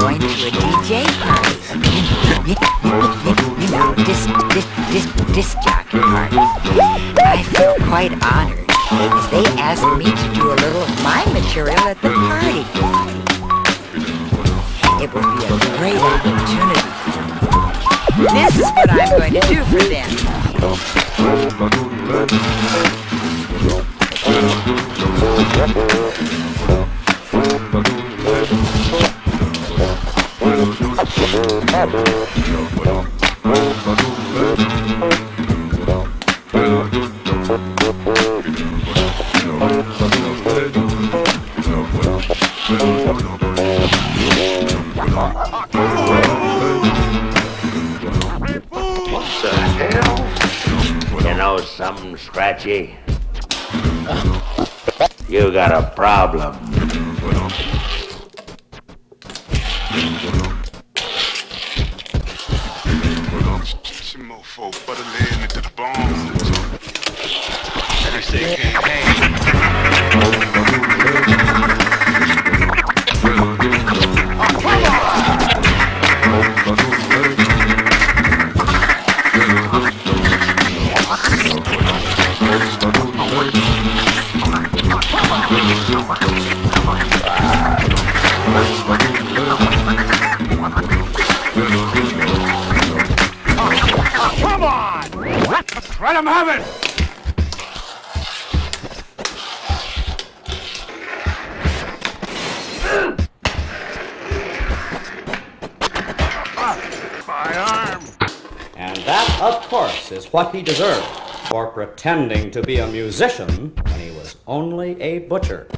going to a DJ party. You know, disc jockey party. I feel quite honored as they asked me to do a little of my material at the party. It would be a great opportunity. This is what I'm going to do for them. What the hell? You know something, Scratchy? You got a problem. Some mofo butter laying into the bones. Every say can't come on! Let him have it! My arm! And that, of course, is what he deserved for pretending to be a musician when he was only a butcher.